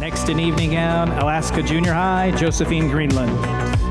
Next in evening gown, Alaska Junior High, Josephine Greenland.